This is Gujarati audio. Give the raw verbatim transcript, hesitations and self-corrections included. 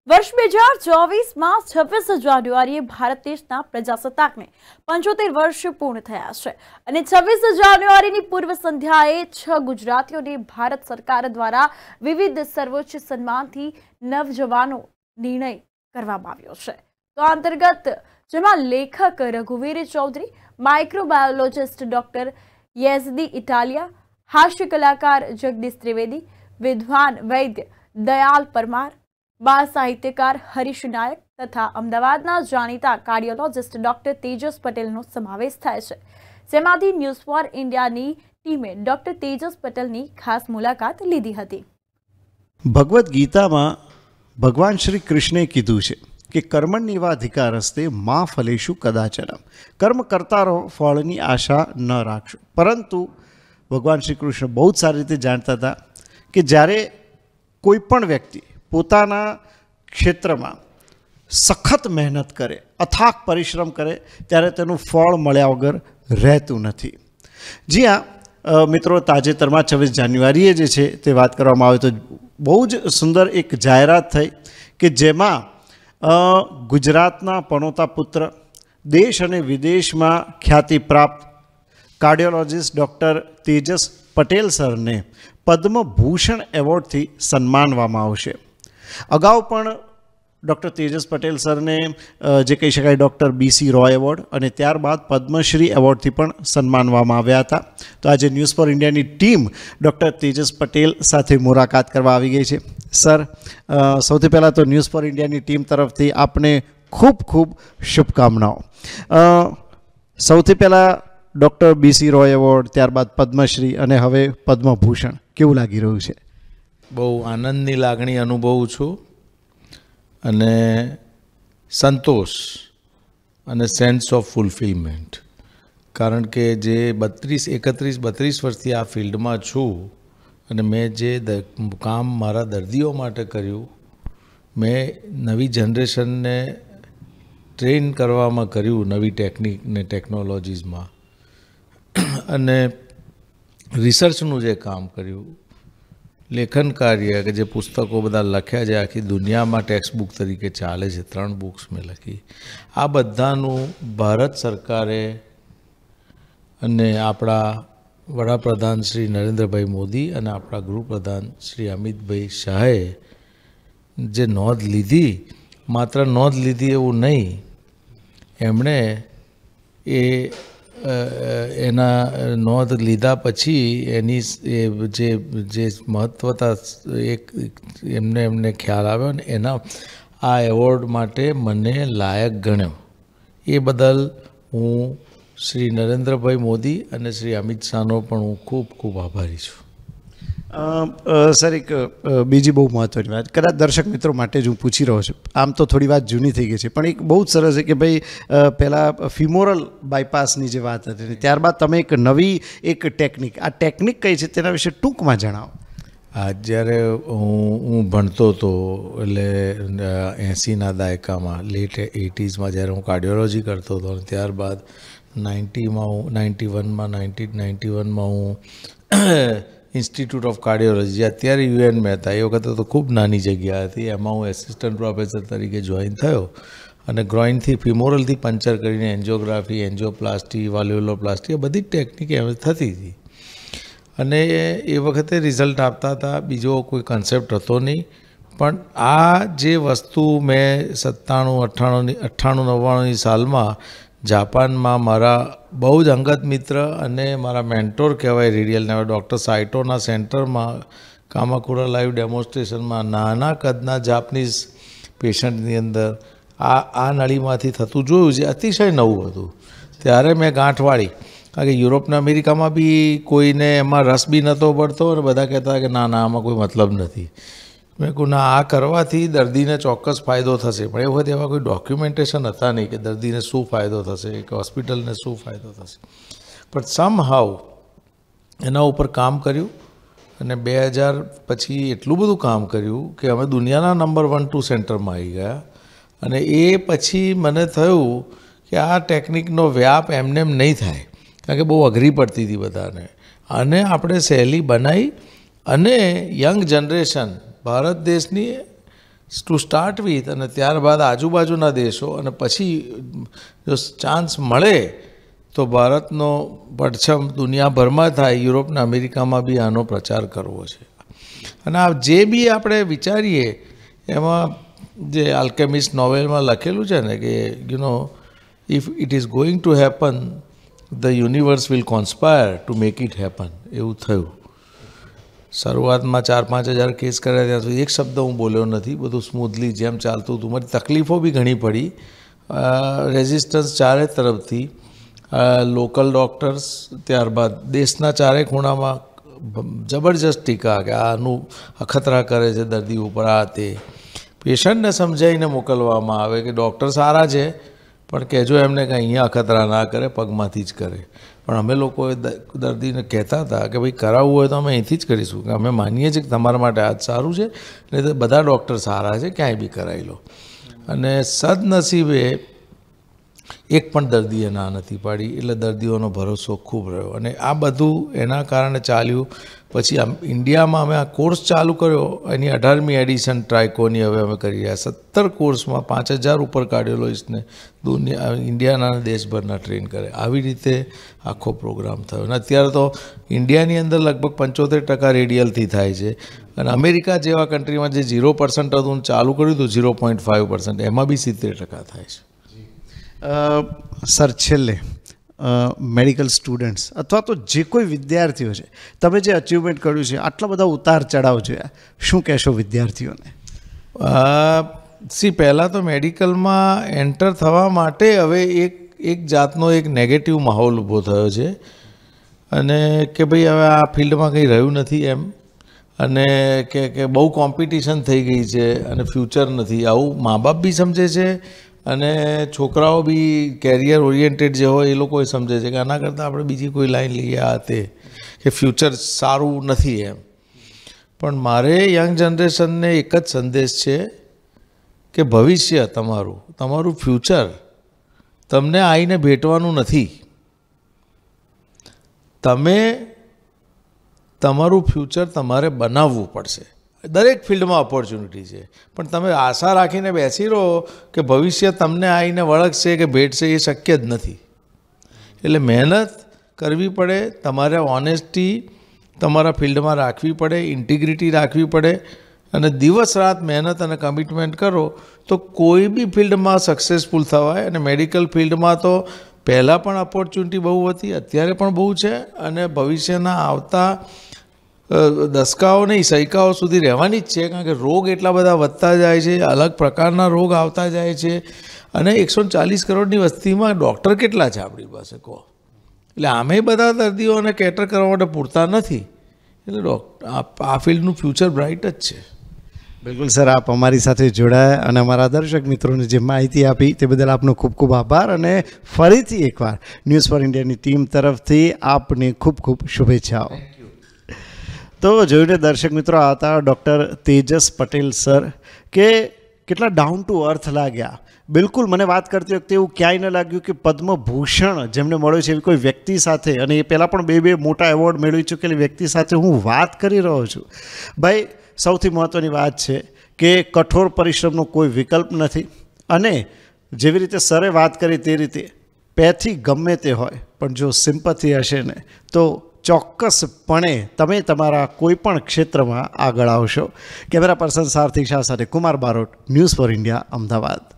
વર્ષ બે હજાર ચોવીસમાં છવ્વીસ જાન્યુઆરીએ ભારત દેશના પ્રજાસત્તાકને પંચોતેર વર્ષ પૂર્ણ થયા છે અને છવ્વીસ જાન્યુઆરીની પૂર્વ સંધ્યાએ છ ગુજરાતીઓને ભારત સરકાર દ્વારા વિવિધ સર્વોચ્ચ સન્માનથી નવજવાનો નિર્ણય કરવામાં આવ્યો છે। તો આ અંતર્ગત જેમાં લેખક રઘુવીર ચૌધરી, માઇક્રોબાયોલોજિસ્ટ ડોક્ટર યેઝદી ઇટાલિયા, હાસ્ય કલાકાર જગદીશ ત્રિવેદી, વિદ્વાન વૈદ્ય દયાલ પરમાર, બાળ સાહિત્યકાર હરીશ નાયક તથા અમદાવાદના જાણીતા કાર્ડિયોલોજિસ્ટ ડોક્ટર તેજસ પટેલનો સમાવેશ થાય છે, જેમાંથી ન્યૂઝ ફોર ઇન્ડિયાની ટીમે ડોક્ટર તેજસ પટેલની ખાસ મુલાકાત લીધી હતી। ભગવદ્ ગીતામાં ભગવાન શ્રી કૃષ્ણે કીધું છે કે કર્મણ્યેવા અધિકારસ્તે મા ફલેષુ કદાચન, કર્મ કરતા રહો, ફળની આશા ન રાખશો। પરંતુ ભગવાન શ્રી કૃષ્ણ બહુ જ સારી રીતે જાણતા હતા કે જ્યારે કોઈ પણ વ્યક્તિ પોતાના ક્ષેત્રમાં સખત મહેનત કરે, અથાક પરિશ્રમ કરે, ત્યારે તેનું ફળ મળ્યા વગર રહેતું નથી। જી હા મિત્રો, તાજેતરમાં છવ્વીસ જાન્યુઆરીએ જે છે તે વાત કરવામાં આવે તો બહુ જ સુંદર એક જાહેરાત થઈ કે જેમાં ગુજરાતના પનોતા પુત્ર, દેશ અને વિદેશમાં ખ્યાતિ પ્રાપ્ત કાર્ડિયોલોજિસ્ટ ડૉક્ટર તેજસ પટેલ સરને પદ્મભૂષણ એવોર્ડથી સન્માનવામાં આવશે। અગાઉ પણ ડૉક્ટર તેજસ પટેલ સરને જે કહી શકાય ડૉક્ટર બીસી રોય એવોર્ડ અને ત્યારબાદ પદ્મશ્રી એવોર્ડથી પણ સન્માનવામાં આવ્યા હતા। તો આજે ન્યૂઝ ફોર ઇન્ડિયાની ટીમ ડૉક્ટર તેજસ પટેલ સાથે મુલાકાત કરવા આવી ગઈ છે। સર, સૌથી પહેલાં તો ન્યૂઝ ફોર ઇન્ડિયાની ટીમ તરફથી આપને ખૂબ ખૂબ શુભકામનાઓ। સૌથી પહેલાં ડૉક્ટર બીસી રોય એવોર્ડ, ત્યારબાદ પદ્મશ્રી અને હવે પદ્મભૂષણ, કેવું લાગી રહ્યું છે? બહુ આનંદની લાગણી અનુભવું છું અને સંતોષ અને સેન્સ ઓફ ફૂલફિલમેન્ટ, કારણ કે જે બત્રીસ એકત્રીસ બત્રીસ વર્ષથી આ ફિલ્ડમાં છું અને મેં જે કામ મારા દર્દીઓ માટે કર્યું, મેં નવી જનરેશનને ટ્રેન કરવામાં કર્યું, નવી ટેકનિક ને ટેકનોલોજીસમાં, અને રિસર્ચનું જે કામ કર્યું, લેખન કાર્ય કે જે પુસ્તકો બધા લખ્યા છે, આખી દુનિયામાં ટેક્સ્ટ બુક તરીકે ચાલે છે, ત્રણ બુક્સ મેં લખી, આ બધાનું ભારત સરકારે અને આપણા વડાપ્રધાન શ્રી નરેન્દ્રભાઈ મોદી અને આપણા ગૃહપ્રધાન શ્રી અમિતભાઈ શાહે જે નોંધ લીધી, માત્ર નોંધ લીધી એવું નહીં, એમણે એ એના નોંધ લીધા પછી એની જે જે મહત્વતા એક એમને એમને ખ્યાલ આવ્યો ને એના આ એવોર્ડ માટે મને લાયક ગણ્યો। એ બદલ હું શ્રી નરેન્દ્રભાઈ મોદી અને શ્રી અમિત શાહનો પણ હું ખૂબ ખૂબ આભારી છું। સર, એક બીજી બહુ મહત્ત્વની વાત, કદાચ દર્શક મિત્રો માટે જ હું પૂછી રહ્યો છું, આમ તો થોડી વાત જૂની થઈ ગઈ છે, પણ એક બહુ જ સરસ છે કે ભાઈ પહેલાં ફિમોરલ બાયપાસની જે વાત હતી, ત્યારબાદ તમે એક નવી એક ટેકનિક, આ ટેકનિક કઈ છે તેના વિશે ટૂંકમાં જણાવો। આ જ્યારે હું હું ભણતો હતો એટલે એંસીના દાયકામાં, લેટ એટીઝમાં જ્યારે હું કાર્ડિયોલોજી કરતો હતો, અને ત્યારબાદ નાઇન્ટીમાં હું નાઇન્ટી વનમાં નાઇન્ટી નાઇન્ટી વનમાં હું ઇન્સ્ટિટ્યૂટ ઓફ કાર્ડિયોલોજી, અત્યારે યુએન મહેતા, એ વખતે તો ખૂબ નાની જગ્યા હતી, એમાં હું એસિસ્ટન્ટ પ્રોફેસર તરીકે જોઈન થયો અને ગ્રોઇનથી ફિમોરલથી પંચર કરીને એન્જિયોગ્રાફી, એન્જિયોપ્લાસ્ટી, વાલ્વ્યુલોપ્લાસ્ટી, એ બધી ટેકનિક એમ થતી હતી અને એ વખતે રિઝલ્ટ આપતા હતા, બીજો કોઈ કન્સેપ્ટ હતો નહીં। પણ આ જે વસ્તુ મેં સત્તાણું અઠ્ઠાણુંની અઠ્ઠાણું નવ્વાણુંની સાલમાં જાપાનમાં મારા બહુ જ અંગત મિત્ર અને મારા મેન્ટોર કહેવાય રેડિયલના ડૉક્ટર સાઇટોના સેન્ટરમાં કામાકુરા લાઈવ ડેમોન્સ્ટ્રેશનમાં નાના કદના જાપનીઝ પેશન્ટની અંદર આ આ નળીમાંથી થતું જોયું છે, અતિશય નવું હતું। ત્યારે મેં ગાંઠ વાળી, કારણ કે યુરોપના અમેરિકામાં બી કોઈને એમાં રસ બી નહોતો પડતો અને બધા કહેતા કે ના ના આમાં કોઈ મતલબ નથી। મેં કહું ના, આ કરવાથી દર્દીને ચોક્કસ ફાયદો થશે, પણ એ વખતે એવા કોઈ ડોક્યુમેન્ટેશન હતા નહીં કે દર્દીને શું ફાયદો થશે, કે હોસ્પિટલને શું ફાયદો થશે, પણ સમ હાઉ એના ઉપર કામ કર્યું અને બે હજાર પછી એટલું બધું કામ કર્યું કે અમે દુનિયાના નંબર વન ટુ સેન્ટરમાં આવી ગયા। અને એ પછી મને થયું કે આ ટેકનિકનો વ્યાપ એમને એમ નહીં થાય, કારણ કે બહુ અઘરી પડતી હતી બધાને, અને આપણે સહેલી બનાવી અને યંગ જનરેશન ભારત દેશની ટુ સ્ટાર્ટ વિથ, અને ત્યારબાદ આજુબાજુના દેશો, અને પછી જો ચાન્સ મળે તો ભારતનો પરચમ દુનિયાભરમાં થાય, યુરોપના અમેરિકામાં બી આનો પ્રચાર કરવો છે. અને આ જે બી આપણે વિચારીએ એમાં જે આલ્કેમિસ્ટ નોવેલમાં લખેલું છે ને કે you know if it is going to happen the universe will conspire to make it happen, એવું થયું. શરૂઆતમાં ચાર પાંચ હજાર કેસ કર્યા ત્યાં સુધી એક શબ્દ હું બોલ્યો નથી, બધું સ્મૂથલી જેમ ચાલતું હતું. મારી તકલીફો બી ઘણી પડી, રેઝિસ્ટન્સ ચારે તરફથી, લોકલ ડૉક્ટર્સ, ત્યારબાદ દેશના ચારે ખૂણામાં જબરજસ્ત ટીકા કે આનું અખતરા કરે છે દર્દી ઉપર, આ તે. પેશન્ટને સમજાવીને મોકલવામાં આવે કે ડૉક્ટર સારા છે પણ કહેજો એમને કે અહીંયા અખતરા ના કરે, પગમાંથી જ કરે. પણ અમે લોકોએ દર્દીને કહેતા હતા કે ભાઈ કરાવવું હોય તો અમે અહીંથી જ કરીશું, કે અમે માનીએ છીએ કે તમારા માટે આ જ સારું છે, નહીં તો બધા ડૉક્ટર સારા છે, ક્યાંય બી કરાવી લો. અને સદનસીબે એક પણ દર્દીએ ના નથી પાડી, એટલે દર્દીઓનો ભરોસો ખૂબ રહ્યો. અને આ બધું એના કારણે ચાલ્યું. પછી ઇન્ડિયામાં અમે આ કોર્સ ચાલુ કર્યો, એની અઢારમી એડિશન ટ્રાયકોની હવે અમે કરી રહ્યા. સત્તર કોર્સમાં પાંચ હજાર ઉપર કાર્ડિયોલોજિસ્ટને દુનિયા ઇન્ડિયાના દેશભરના ટ્રેન કરે. આવી રીતે આખો પ્રોગ્રામ થયો. અને અત્યારે તો ઇન્ડિયાની અંદર લગભગ પંચોતેર ટકા રેડિયલથી થાય છે, અને અમેરિકા જેવા કન્ટ્રીમાં જે ઝીરો પર્સન્ટ હતું ચાલુ કર્યું હતું ઝીરો પોઈન્ટ ફાઇવ પર્સન્ટ, એમાં બી સિત્તેર ટકા થાય છે. સર, છેલ્લે મેડિકલ સ્ટુડન્ટ્સ અથવા તો જે કોઈ વિદ્યાર્થીઓ છે, તમે જે અચીવમેન્ટ કર્યું છે, આટલા બધા ઉતાર ચઢાવ જોયા, શું કહેશો વિદ્યાર્થીઓને? સી, પહેલાં તો મેડિકલમાં એન્ટર થવા માટે હવે એક એક જાતનો એક નેગેટિવ માહોલ ઊભો થયો છે, અને કે ભાઈ હવે આ ફિલ્ડમાં કંઈ રહ્યું નથી એમ, અને કે કે બહુ કોમ્પિટિશન થઈ ગઈ છે અને ફ્યુચર નથી, આવું મા બાપ બી સમજે છે, અને છોકરાઓ બી કેરિયર ઓરિએન્ટેડ જે હોય એ લોકો સમજે છે કે આના કરતાં આપણે બીજી કોઈ લાઈન લઈએ, આ તે, કે ફ્યુચર સારું નથી એમ. પણ મારે યંગ જનરેશનને એક જ સંદેશ છે કે ભવિષ્ય તમારું, તમારું ફ્યુચર તમને આવીને ભેટવાનું નથી. તમે તમારું ફ્યુચર તમારે બનાવવું પડશે. દરેક ફિલ્ડમાં ઓપોર્ચ્યુનિટી છે, પણ તમે આશા રાખીને બેસી રહો કે ભવિષ્ય તમને આવીને વળગશે કે ભેટશે, એ શક્ય જ નથી. એટલે મહેનત કરવી પડે, તમારે ઓનેસ્ટી તમારા ફિલ્ડમાં રાખવી પડે, ઇન્ટિગ્રિટી રાખવી પડે, અને દિવસ રાત મહેનત અને કમિટમેન્ટ કરો તો કોઈ બી ફિલ્ડમાં સક્સેસફુલ થવાય. અને મેડિકલ ફિલ્ડમાં તો પહેલાં પણ ઓપોર્ચ્યુનિટી બહુ હતી, અત્યારે પણ બહુ છે, અને ભવિષ્યના આવતા દસકાઓ નહીં સૈકાઓ સુધી રહેવાની જ છે. કારણ કે રોગ એટલા બધા વધતા જાય છે, અલગ પ્રકારના રોગ આવતા જાય છે, અને એકસો ચાલીસ કરોડની વસ્તીમાં ડૉક્ટર કેટલા છે આપણી પાસે કહો? એટલે આમે બધા દર્દીઓને કેટર કરવા માટે પૂરતા નથી. એટલે ડૉક્ટર આ ફિલ્ડનું ફ્યુચર બ્રાઇટ જ છે. બિલકુલ સર, આપ અમારી સાથે જોડાયા અને અમારા દર્શક મિત્રોને જે માહિતી આપી તે બદલ આપનો ખૂબ ખૂબ આભાર, અને ફરીથી એકવાર ન્યૂઝ ફોર ઇન્ડિયાની ટીમ તરફથી આપને ખૂબ ખૂબ શુભેચ્છાઓ. તો જોઈને દર્શક મિત્રો આ હતા ડૉક્ટર તેજસ પટેલ સર, કે કેટલા ડાઉન ટુ અર્થ લાગ્યા. બિલકુલ મને વાત કરતી વખતે એવું ક્યાંય ન લાગ્યું કે પદ્મભૂષણ જેમને મળ્યો છે એવી કોઈ વ્યક્તિ સાથે, અને એ પહેલાં પણ બે બે મોટા એવોર્ડ મેળવી ચૂકેલી વ્યક્તિ સાથે હું વાત કરી રહ્યો છું. ભાઈ, સૌથી મહત્ત્વની વાત છે કે કઠોર પરિશ્રમનો કોઈ વિકલ્પ નથી, અને જેવી રીતે સરે વાત કરી તે રીતે પેથી ગમે તે હોય, પણ જો સિમ્પથી હશે ને તો ચોક્કસપણે તમે તમારા કોઈ પણ ક્ષેત્રમાં આગળ આવશો. કેમેરા પર્સન સાર્થિક શાહ સાથે Kumar Barot, news for India, Ahmedabad.